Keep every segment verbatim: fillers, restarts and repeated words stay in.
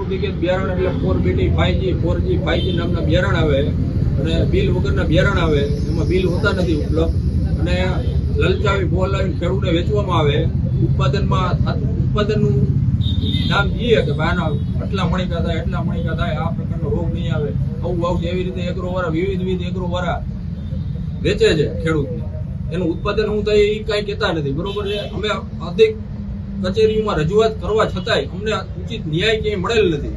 Duplicate બિયારણ એટલે four BT five G four G five G નામના બિયારણ આવે અને બિલ વગરના બિયારણ આવે, એમાં બિલ હોતા નથી ઉપલબ્ધ અને લલચાવી બોલાવી ખેડૂતને વેચવામાં આવે. ઉત્પાદનમાં ઉત્પાદનનું નામ જઈએ કે ભાઈના આટલા મણિકા થાય એટલા મણિકા થાય, આ પ્રકારનો રોગ નહીં આવે, આવું આવશે, એવી રીતે એગ્રો વાળા વિવિધ વિવિધ એગ્રો વાળા વેચે છે ખેડૂતને. એનું ઉત્પાદન શું થાય એ કઈ કહેતા નથી. બરોબર છે. અમે અધિક કચેરીમાં રજૂઆત કરવા છતાંય અમને ઉચિત ન્યાય ક્યાંય મળેલ નથી.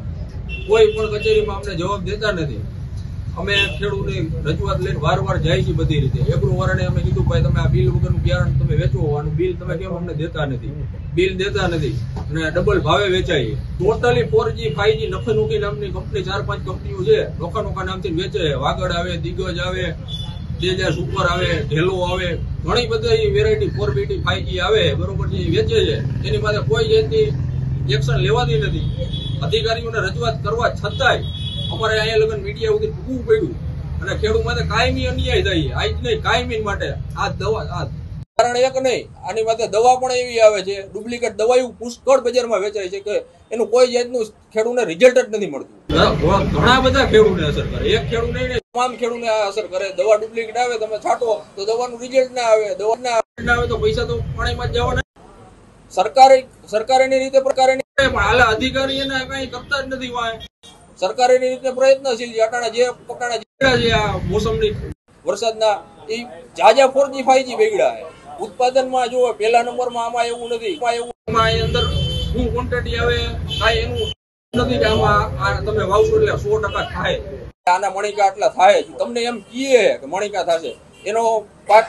કોઈ પણ કચેરીમાં અમને જવાબ દેતા નથી. અમે ખેડૂતની રજૂઆત લઈને વારવાર જાય છે બધી રીતે. એગ્રો વાળાને અમે કીધું ભાઈ તમે આ બિલ વગરનું બિયારણ તમે વેચો, આનું બિલ તમે કેમ અમને દેતા નથી, બિલ દેતા નથી અને ડબલ ભાવે વેચાય. Totally four G five G નફેનુકી નામની કંપની, ચાર પાંચ કંપનીઓ છે, નોખા નોખા નામથી વેચે. વાગડ આવે, દિગ્ગજ આવે, તેજા સુપર આવે, ઢેલો આવે, ઘણી બધી variety four BT five G આવે. બરોબર છે, વેચે છે. એની પાસે કોઈ જાતની એક્શન લેવાતી નથી. અધિકારીઓને રજૂઆત કરવા છતાંય અમારે અહીંયા લગન મીડિયા વગર ભૂખવું પડ્યું અને ખેડૂત માટે કાયમી અન્યાય થાય. આજ નહીં, કાયમી માટે આ દવા આ કારણ એક નહીં, આની માટે દવા પણ એવી આવે છે, ડુપ્લિકેટ દવાઓ પુષ્કળ બજારમાં વેચાય છે કે એનું કોઈ જાતનું ખેડૂતને રિઝલ્ટ જ નથી મળતું. ઘણા બધા ખેડૂતને અસર કરે, એક ખેડૂત નહીં, તમામ ખેડૂતને અસર કરે. દવા ડુપ્લિકેટ આવે, તમે છાંટો તો દવાનું રિઝલ્ટ ના આવે, દવા ના આવે તો પૈસા તો પાણીમાં જ જવાના. સરકારે સરકારની રીતે પ્રકારે પણ હાલ અધિકારી એને કઈ કરતા જ નથી. વાય સરકારની રીતે પ્રયત્નશીલ છે. અટાણા જે પટાણા છે આ મોસમની વરસાદના એ જાજા ફોર જી ફાઈવ જી બેગડા ઉત્પાદનમાં જો પહેલા નંબરમાં આમાં એવું નથી. એમાં અંદર શું ક્વોન્ટિટી આવે કાંઈ એનું નથી કે આમાં તમે વાવશો એટલે સો ટકા થાય. આના મણિકા આટલા થાય, તમને એમ કીએ કે મણિકા થશે, એનો પાક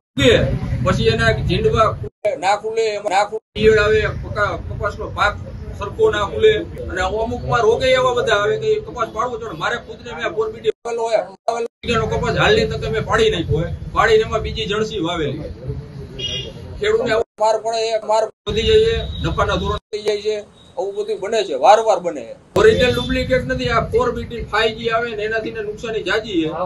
પછી એના ઝીંડવા ના ખુલે, ના ખુલે ઈયળ આવે, કપાસનો પાક સરખો ના ખુલે અને અમુક માં રોગે એવા બધા આવે કે કપાસ પાડવો છો. મારે ખુદને મેં ફોર બીટી કપાસ હાલની તકે મેં પાડી નાખ્યો હોય, પાડીને એમાં બીજી જણસી વાવેલી. ખેડૂતને માર પડે, માર વધી જાય છે, નફાના ધોરણ થઈ જાય છે, આવું બધું બને છે, વારવાર બને છે. ઓરિજિનલ ડુપ્લિકેટ નથી. આ ફોર બીટી ફાઈવ જી આવે ને એનાથી નુકસાની જાજી છે.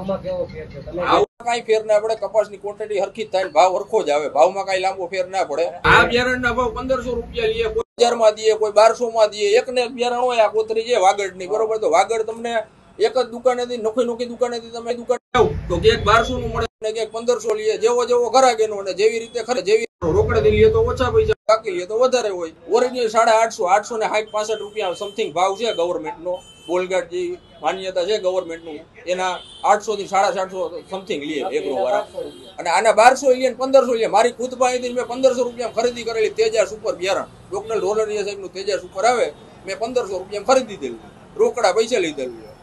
કઈ ફેર ના પડે, કપાસની ક્વોન્ટિટી હરખી થાય, ભાવ હરખો જ આવે, ભાવમાં કઈ લાંબો ફેર ના પડે. આ બિયારણ ના ભાવ પંદરસો રૂપિયા લઈએ, કોઈ હજાર માં દઈએ, કોઈ બારસો માં દઈએ. એક ને બિયારણ હોય આ કોતરી છે વાગડ ની, બરોબર, તો વાગડ તમને એક જ દુકાનેથી નોખી નોખી દુકાનેથી તમે દુકાન આવો તો ક્યાંક બારસો નું મળે ને ક્યાંક પંદરસો લઈએ. જેવો જેવો ઘરાક એનો અને જેવી રીતે ખરે, જેવી રોકડે લઈએ તો ઓછા પૈસા, બાકી લઈએ તો વધારે હોય. ઓરિજિનલ સાડા આઠસો આઠસો ને સાઠ પાસઠ રૂપિયા સમથિંગ ભાવ છે ગવર્મેન્ટ નો. બોલગાટ જે માન્યતા છે ગવર્મેન્ટ નું, એના આઠસો થી સાડા સાતસો સમથિંગ લઈએ એગ્રો વાળા. અને આના બારસો લઈએ ને પંદરસો લઈએ. મારી ખુદ પાસેથી મેં પંદરસો રૂપિયા ખરીદી કરેલી તેજા સુપર બિયારણ, ડોક્ટર રોલરિયા સાહેબ નું તેજા સુપર આવે, મેં પંદરસો રૂપિયા ખરીદી દીધેલું, રોકડા પૈસા લીધેલું.